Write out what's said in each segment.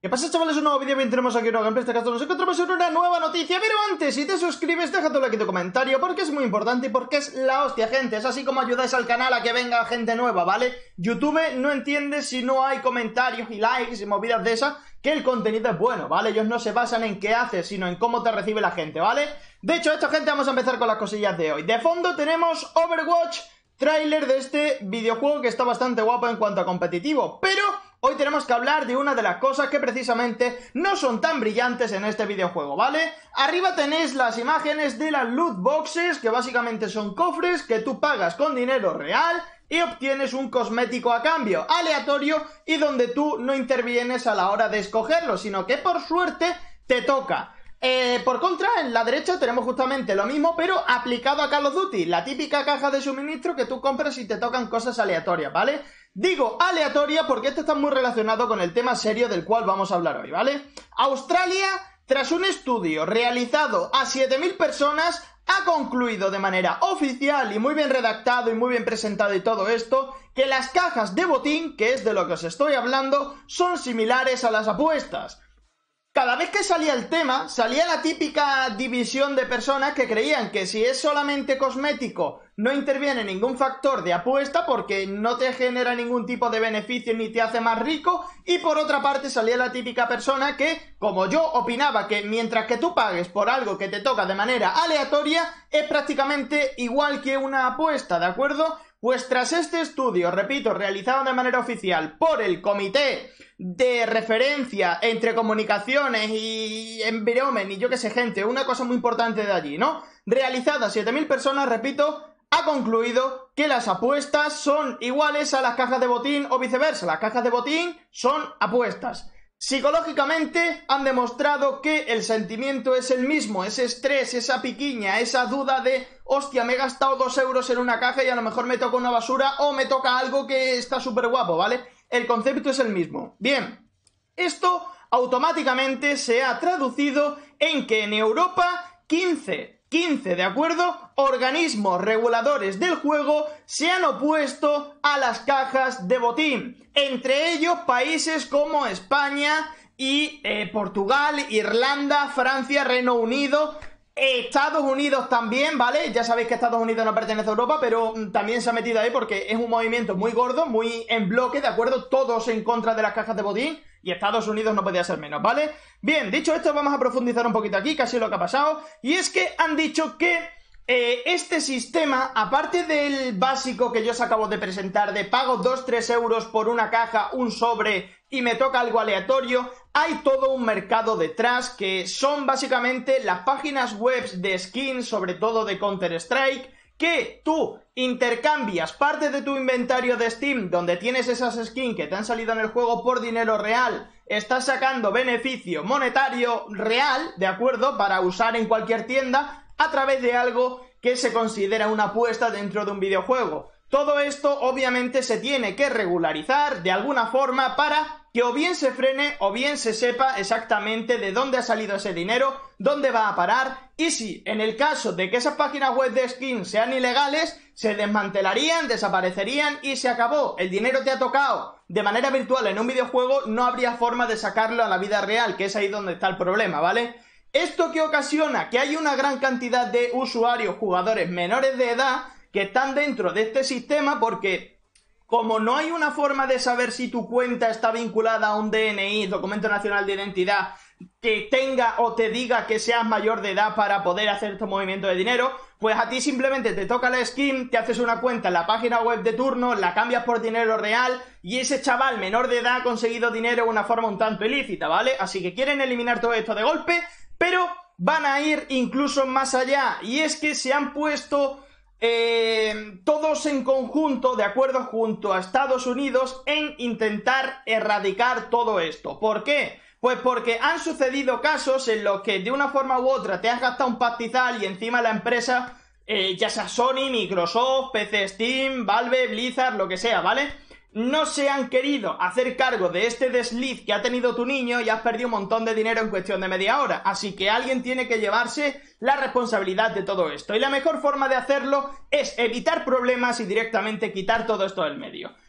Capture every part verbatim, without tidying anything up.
¿Qué pasa, chavales? Un nuevo vídeo, bien tenemos aquí un nuevo gameplay. En este caso nos encontramos en una nueva noticia. Pero antes, si te suscribes, deja tu like y tu comentario, porque es muy importante y porque es la hostia, gente. Es así como ayudáis al canal a que venga gente nueva, ¿vale? YouTube no entiende si no hay comentarios y likes y movidas de esas, que el contenido es bueno, ¿vale? Ellos no se basan en qué haces, sino en cómo te recibe la gente, ¿vale? De hecho, esto, gente, vamos a empezar con las cosillas de hoy. De fondo tenemos Overwatch, tráiler de este videojuego que está bastante guapo en cuanto a competitivo, pero hoy tenemos que hablar de una de las cosas que precisamente no son tan brillantes en este videojuego, ¿vale? Arriba tenéis las imágenes de las loot boxes, que básicamente son cofres que tú pagas con dinero real y obtienes un cosmético a cambio, aleatorio, y donde tú no intervienes a la hora de escogerlo, sino que por suerte te toca. Eh, por contra, en la derecha tenemos justamente lo mismo, pero aplicado a Call of Duty, la típica caja de suministro que tú compras y te tocan cosas aleatorias, ¿vale? Digo aleatoria porque esto está muy relacionado con el tema serio del cual vamos a hablar hoy, ¿vale? Australia, tras un estudio realizado a siete mil personas, ha concluido de manera oficial y muy bien redactado y muy bien presentado y todo esto, que las cajas de botín, que es de lo que os estoy hablando, son similares a las apuestas. Cada vez que salía el tema, salía la típica división de personas que creían que si es solamente cosmético no interviene ningún factor de apuesta porque no te genera ningún tipo de beneficio ni te hace más rico, y por otra parte salía la típica persona que, como yo, opinaba que mientras que tú pagues por algo que te toca de manera aleatoria, es prácticamente igual que una apuesta, ¿de acuerdo? Pues tras este estudio, repito, realizado de manera oficial por el Comité de Referencia entre Comunicaciones y Environment y yo que sé, gente, una cosa muy importante de allí, ¿no? Realizada a siete mil personas, repito, ha concluido que las apuestas son iguales a las cajas de botín o viceversa. Las cajas de botín son apuestas. Psicológicamente han demostrado que el sentimiento es el mismo, ese estrés, esa piquiña, esa duda de hostia, me he gastado dos euros en una caja y a lo mejor me toca una basura o me toca algo que está súper guapo, ¿vale? El concepto es el mismo. Bien, esto automáticamente se ha traducido en que en Europa quince, ¿de acuerdo?, organismos reguladores del juego se han opuesto a las cajas de botín. Entre ellos países como España y eh, Portugal, Irlanda, Francia, Reino Unido, Estados Unidos también, ¿vale? Ya sabéis que Estados Unidos no pertenece a Europa, pero también se ha metido ahí porque es un movimiento muy gordo, muy en bloque, ¿de acuerdo? Todos en contra de las cajas de botín. Y Estados Unidos no podía ser menos, ¿vale? Bien, dicho esto, vamos a profundizar un poquito aquí, casi lo que ha pasado. Y es que han dicho que eh, este sistema, aparte del básico que yo os acabo de presentar, de pago dos tres euros por una caja, un sobre y me toca algo aleatorio, hay todo un mercado detrás que son básicamente las páginas web de skins, sobre todo de Counter-Strike, que tú intercambias parte de tu inventario de Steam donde tienes esas skins que te han salido en el juego por dinero real, estás sacando beneficio monetario real, ¿de acuerdo?, para usar en cualquier tienda a través de algo que se considera una apuesta dentro de un videojuego. Todo esto obviamente se tiene que regularizar de alguna forma para que o bien se frene o bien se sepa exactamente de dónde ha salido ese dinero, dónde va a parar, y si en el caso de que esas páginas web de skins sean ilegales, se desmantelarían, desaparecerían y se acabó. El dinero te ha tocado de manera virtual en un videojuego, no habría forma de sacarlo a la vida real, que es ahí donde está el problema, ¿vale? Esto que ocasiona que hay una gran cantidad de usuarios, jugadores menores de edad, que están dentro de este sistema porque como no hay una forma de saber si tu cuenta está vinculada a un D N I, Documento Nacional de Identidad, que tenga o te diga que seas mayor de edad para poder hacer estos movimientos de dinero, pues a ti simplemente te toca la skin, te haces una cuenta en la página web de turno, la cambias por dinero real y ese chaval menor de edad ha conseguido dinero de una forma un tanto ilícita, ¿vale? Así que quieren eliminar todo esto de golpe, pero van a ir incluso más allá, y es que se han puesto Eh, todos en conjunto, de acuerdo, junto a Estados Unidos en intentar erradicar todo esto. ¿Por qué? Pues porque han sucedido casos en los que de una forma u otra te has gastado un pastizal y encima la empresa, eh, ya sea Sony, Microsoft, P C Steam, Valve, Blizzard, lo que sea, ¿vale?, no se han querido hacer cargo de este desliz que ha tenido tu niño y has perdido un montón de dinero en cuestión de media hora. Así que alguien tiene que llevarse la responsabilidad de todo esto. Y la mejor forma de hacerlo es evitar problemas y directamente quitar todo esto del medio.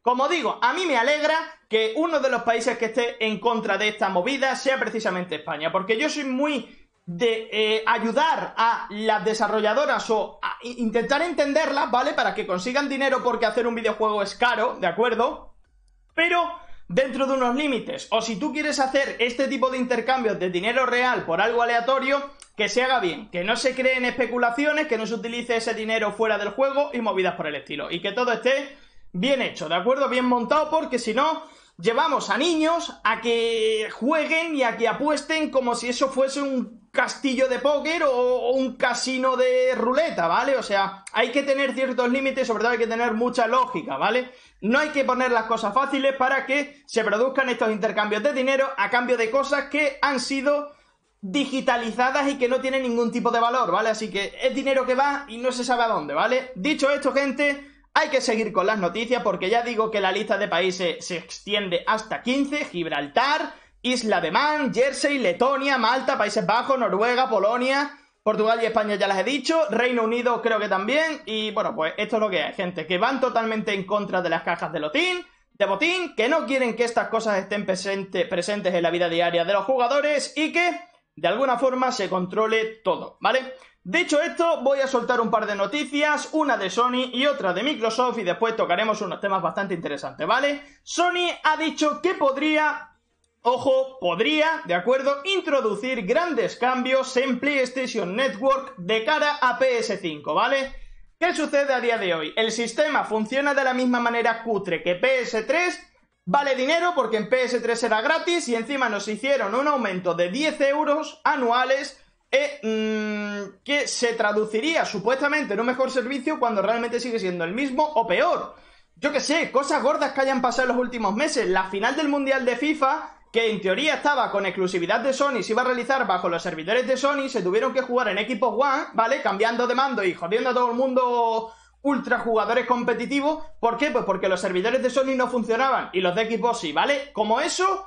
como digo, a mí me alegra que uno de los países que esté en contra de esta movida sea precisamente España, porque yo soy muy de eh, ayudar a las desarrolladoras o a intentar entenderlas, ¿vale? Para que consigan dinero porque hacer un videojuego es caro, ¿de acuerdo? Pero dentro de unos límites. O si tú quieres hacer este tipo de intercambios de dinero real por algo aleatorio, que se haga bien, que no se creen especulaciones, que no se utilice ese dinero fuera del juego y movidas por el estilo. Y que todo esté bien hecho, ¿de acuerdo? Bien montado, porque si no, llevamos a niños a que jueguen y a que apuesten como si eso fuese un castillo de póker o un casino de ruleta, ¿vale? O sea, hay que tener ciertos límites, sobre todo hay que tener mucha lógica, ¿vale? No hay que poner las cosas fáciles para que se produzcan estos intercambios de dinero a cambio de cosas que han sido digitalizadas y que no tienen ningún tipo de valor, ¿vale? Así que es dinero que va y no se sabe a dónde, ¿vale? Dicho esto, gente, hay que seguir con las noticias porque ya digo que la lista de países se extiende hasta quince, Gibraltar, Isla de Man, Jersey, Letonia, Malta, Países Bajos, Noruega, Polonia, Portugal y España ya las he dicho, Reino Unido creo que también, y bueno, pues esto es lo que hay, gente, que van totalmente en contra de las cajas de lotín, de botín, que no quieren que estas cosas estén presente, presentes en la vida diaria de los jugadores y que de alguna forma se controle todo, ¿vale? Dicho esto, voy a soltar un par de noticias, una de Sony y otra de Microsoft y después tocaremos unos temas bastante interesantes, ¿vale? Sony ha dicho que podría... Ojo, podría, de acuerdo, introducir grandes cambios en PlayStation Network de cara a P S cinco, ¿vale? ¿Qué sucede a día de hoy? El sistema funciona de la misma manera cutre que P S tres, vale dinero porque en P S tres era gratis y encima nos hicieron un aumento de diez euros anuales eh, mmm, que se traduciría supuestamente en un mejor servicio cuando realmente sigue siendo el mismo o peor. Yo qué sé, cosas gordas que hayan pasado en los últimos meses. La final del Mundial de FIFA, que en teoría estaba con exclusividad de Sony, se iba a realizar bajo los servidores de Sony, se tuvieron que jugar en Xbox One, ¿vale? Cambiando de mando y jodiendo a todo el mundo ultra jugadores competitivos. ¿Por qué? Pues porque los servidores de Sony no funcionaban y los de Xbox sí, ¿vale? Como eso,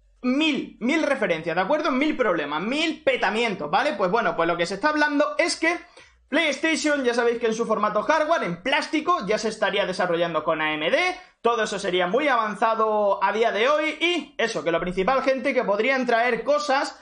mil, mil referencias, ¿de acuerdo? Mil problemas, mil petamientos, ¿vale? Pues bueno, pues lo que se está hablando es que PlayStation, ya sabéis que en su formato hardware, en plástico, ya se estaría desarrollando con A M D, todo eso sería muy avanzado a día de hoy y eso, que lo principal, gente, que podrían traer cosas,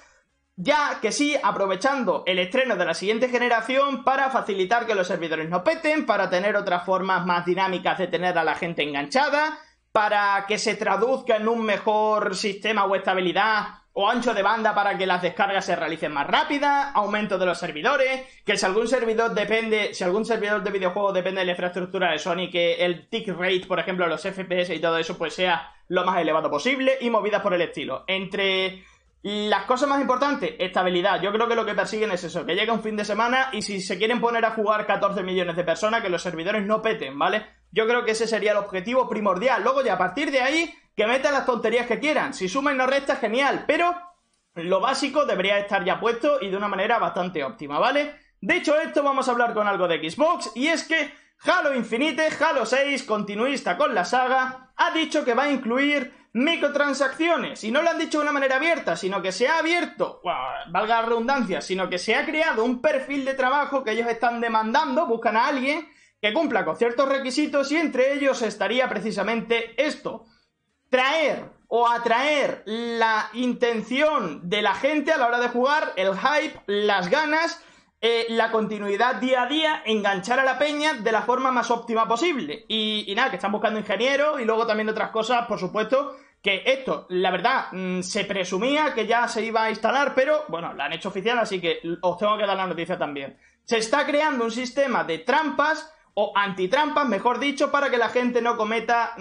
ya que sí, aprovechando el estreno de la siguiente generación para facilitar que los servidores no peten, para tener otras formas más dinámicas de tener a la gente enganchada, para que se traduzca en un mejor sistema o estabilidad o ancho de banda para que las descargas se realicen más rápidas, aumento de los servidores, que si algún servidor depende, si algún servidor de videojuegos depende de la infraestructura de Sony, que el tick rate, por ejemplo, los F P S y todo eso, pues sea lo más elevado posible y movidas por el estilo. Entre las cosas más importantes, estabilidad. Yo creo que lo que persiguen es eso, que llegue un fin de semana y si se quieren poner a jugar catorce millones de personas, que los servidores no peten, ¿vale? Yo creo que ese sería el objetivo primordial. Luego ya a partir de ahí, que metan las tonterías que quieran. Si suma y no resta, genial. Pero lo básico debería estar ya puesto y de una manera bastante óptima, ¿vale? Dicho esto, vamos a hablar con algo de Xbox. Y es que Halo Infinite, Halo seis, continuista con la saga, ha dicho que va a incluir microtransacciones. Y no lo han dicho de una manera abierta, sino que se ha abierto, bueno, valga la redundancia, sino que se ha creado un perfil de trabajo que ellos están demandando, buscan a alguien que cumpla con ciertos requisitos y entre ellos estaría precisamente esto: traer o atraer la intención de la gente a la hora de jugar, el hype, las ganas, eh, la continuidad día a día, enganchar a la peña de la forma más óptima posible. Y, y nada, que están buscando ingenieros y luego también otras cosas, por supuesto, que esto, la verdad, mmm, se presumía que ya se iba a instalar, pero bueno, la han hecho oficial, así que os tengo que dar la noticia también. Se está creando un sistema de trampas o antitrampas, mejor dicho, para que la gente no cometa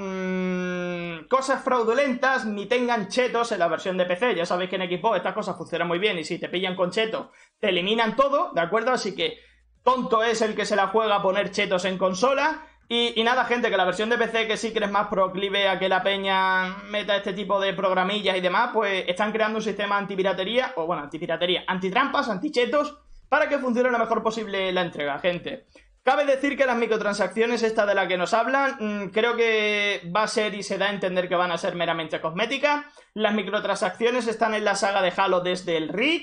mmm, cosas fraudulentas ni tengan chetos en la versión de P C. Ya sabéis que en Xbox estas cosas funcionan muy bien y si te pillan con chetos te eliminan todo, ¿de acuerdo? Así que tonto es el que se la juega a poner chetos en consola. Y, y nada, gente, que la versión de P C que sí que eres más proclive a que la peña meta este tipo de programillas y demás, pues están creando un sistema antipiratería, o bueno, antipiratería, antitrampas, antichetos, para que funcione lo mejor posible la entrega, gente. Cabe decir que las microtransacciones, esta de la que nos hablan, mmm, creo que va a ser y se da a entender que van a ser meramente cosméticas. Las microtransacciones están en la saga de Halo desde el Reach.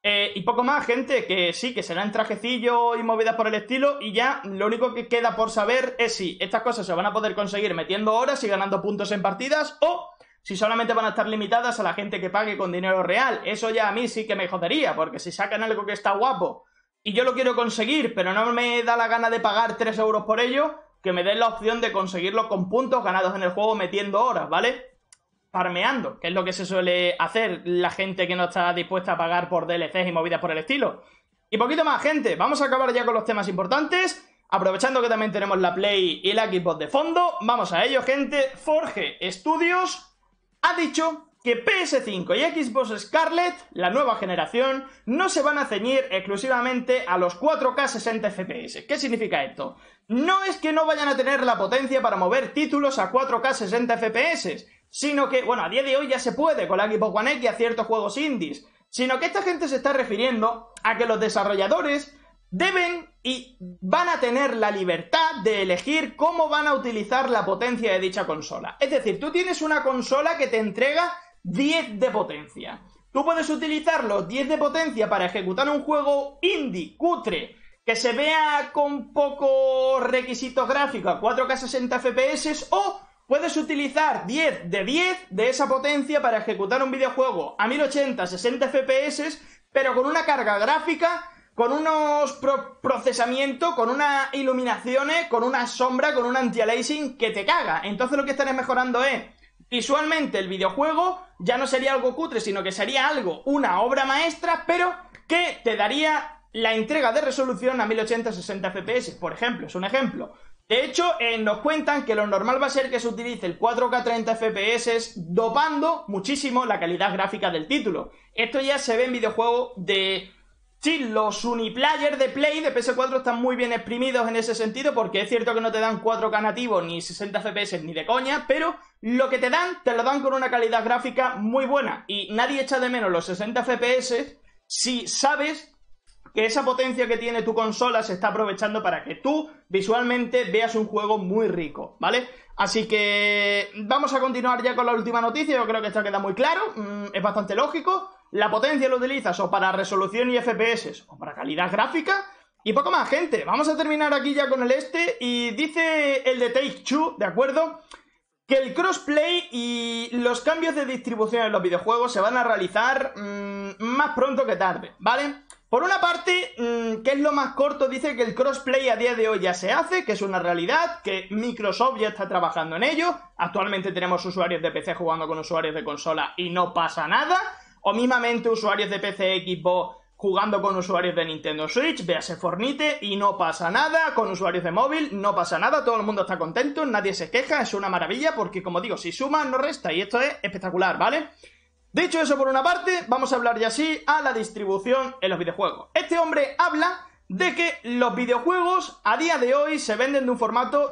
Eh, y poco más, gente, que sí, que serán trajecillos y movidas por el estilo, y ya lo único que queda por saber es si estas cosas se van a poder conseguir metiendo horas y ganando puntos en partidas, o si solamente van a estar limitadas a la gente que pague con dinero real. Eso ya a mí sí que me jodería, porque si sacan algo que está guapo y yo lo quiero conseguir, pero no me da la gana de pagar tres euros por ello, que me den la opción de conseguirlo con puntos ganados en el juego metiendo horas, ¿vale? Farmeando, que es lo que se suele hacer la gente que no está dispuesta a pagar por D L Cs y movidas por el estilo. Y poquito más, gente. Vamos a acabar ya con los temas importantes. Aprovechando que también tenemos la Play y la Xbox de fondo, vamos a ello, gente. Forge Studios ha dicho que P S cinco y Xbox Scarlett, la nueva generación, no se van a ceñir exclusivamente a los cuatro K sesenta F P S. ¿Qué significa esto? No es que no vayan a tener la potencia para mover títulos a cuatro K sesenta F P S, sino que, bueno, a día de hoy ya se puede con la Xbox One X y a ciertos juegos indies, sino que esta gente se está refiriendo a que los desarrolladores deben y van a tener la libertad de elegir cómo van a utilizar la potencia de dicha consola. Es decir, tú tienes una consola que te entrega diez de potencia. Tú puedes utilizar los diez de potencia para ejecutar un juego indie, cutre, que se vea con pocos requisitos gráficos a cuatro K sesenta F P S, o puedes utilizar diez de diez de esa potencia para ejecutar un videojuego a mil ochenta, sesenta F P S, pero con una carga gráfica, con unos pro procesamientos, con unas iluminaciones, con una sombra, con un anti-aliasing que te caga. Entonces lo que estarás mejorando es, visualmente el videojuego ya no sería algo cutre, sino que sería algo, una obra maestra, pero que te daría la entrega de resolución a mil ochenta, sesenta F P S, por ejemplo, es un ejemplo. De hecho, eh, nos cuentan que lo normal va a ser que se utilice el cuatro K treinta F P S, dopando muchísimo la calidad gráfica del título. Esto ya se ve en videojuegos de... Sí, los uniplayer de Play de P S cuatro están muy bien exprimidos en ese sentido, porque es cierto que no te dan cuatro K nativo ni sesenta F P S ni de coña, pero lo que te dan, te lo dan con una calidad gráfica muy buena. Y nadie echa de menos los sesenta F P S si sabes que esa potencia que tiene tu consola se está aprovechando para que tú visualmente veas un juego muy rico, ¿vale? Así que vamos a continuar ya con la última noticia. Yo creo que esto queda muy claro, mm, es bastante lógico. La potencia lo utilizas o para resolución y F P S o para calidad gráfica. Y poco más, gente. Vamos a terminar aquí ya con el este. Y dice el de Take-Two, ¿de acuerdo?, que el crossplay y los cambios de distribución en los videojuegos se van a realizar mmm, más pronto que tarde, ¿vale? Por una parte, mmm, que es lo más corto, dice que el crossplay a día de hoy ya se hace, que es una realidad, que Microsoft ya está trabajando en ello. Actualmente tenemos usuarios de P C jugando con usuarios de consola y no pasa nada. O mismamente usuarios de P C, Xbox jugando con usuarios de Nintendo Switch, véase Fornite, y no pasa nada. Con usuarios de móvil no pasa nada, todo el mundo está contento, nadie se queja, es una maravilla, porque como digo, si suma no resta, y esto es espectacular, ¿vale? Dicho eso por una parte, vamos a hablar ya sí a la distribución en los videojuegos. Este hombre habla de que los videojuegos a día de hoy se venden de un formato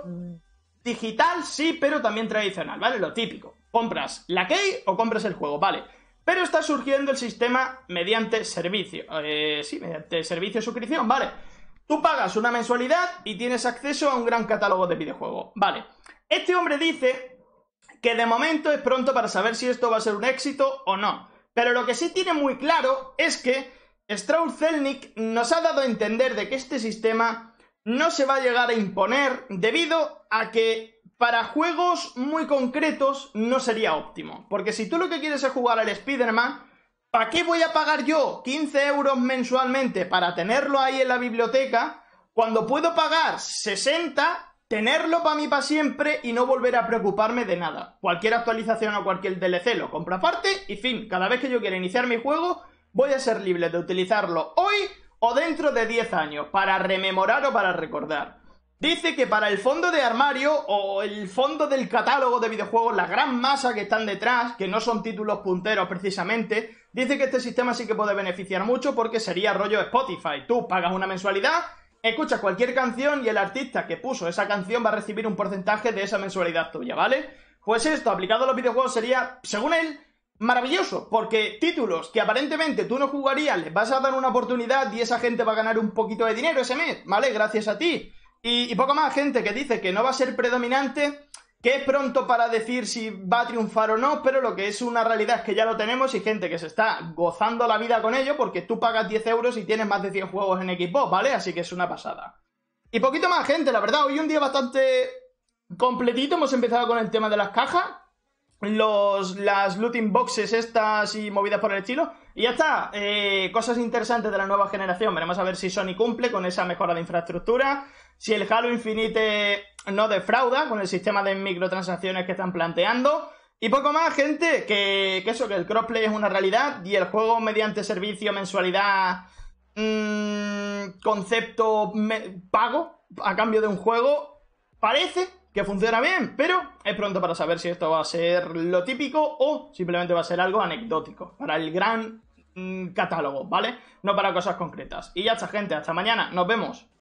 digital, sí, pero también tradicional, ¿vale? Lo típico, compras la key o compras el juego, ¿vale? Pero está surgiendo el sistema mediante servicio. Eh, sí, mediante servicio de suscripción, ¿vale? Tú pagas una mensualidad y tienes acceso a un gran catálogo de videojuegos, ¿vale? Este hombre dice que de momento es pronto para saber si esto va a ser un éxito o no. Pero lo que sí tiene muy claro es que Strauss Zelnick nos ha dado a entender de que este sistema no se va a llegar a imponer debido a que para juegos muy concretos no sería óptimo. Porque si tú lo que quieres es jugar al Spider-Man, ¿para qué voy a pagar yo quince euros mensualmente para tenerlo ahí en la biblioteca cuando puedo pagar sesenta, tenerlo para mí para siempre y no volver a preocuparme de nada? Cualquier actualización o cualquier D L C lo compro aparte y fin. Cada vez que yo quiera iniciar mi juego voy a ser libre de utilizarlo hoy o dentro de diez años para rememorar o para recordar. Dice que para el fondo de armario o el fondo del catálogo de videojuegos, la gran masa que están detrás, que no son títulos punteros precisamente, dice que este sistema sí que puede beneficiar mucho porque sería rollo Spotify. Tú pagas una mensualidad, escuchas cualquier canción y el artista que puso esa canción va a recibir un porcentaje de esa mensualidad tuya, ¿vale? Pues esto, aplicado a los videojuegos, sería, según él, maravilloso, porque títulos que aparentemente tú no jugarías, les vas a dar una oportunidad y esa gente va a ganar un poquito de dinero ese mes, ¿vale? Gracias a ti. Y, y poco más, gente, que dice que no va a ser predominante. que es pronto para decir si va a triunfar o no, pero lo que es una realidad es que ya lo tenemos y gente que se está gozando la vida con ello porque tú pagas diez euros y tienes más de cien juegos en Xbox, ¿vale? Así que es una pasada. Y poquito más, gente, la verdad, hoy un día bastante completito. Hemos empezado con el tema de las cajas, los, las looting boxes estas y movidas por el estilo. Y ya está, eh, cosas interesantes de la nueva generación. Veremos a ver si Sony cumple con esa mejora de infraestructura, si el Halo Infinite no defrauda con el sistema de microtransacciones que están planteando. Y poco más, gente, que, que eso, que el crossplay es una realidad y el juego mediante servicio, mensualidad, mmm, concepto me, pago a cambio de un juego, parece que funciona bien, pero es pronto para saber si esto va a ser lo típico o simplemente va a ser algo anecdótico para el gran mmm, catálogo, ¿vale? No para cosas concretas. Y ya está, gente, hasta mañana, nos vemos.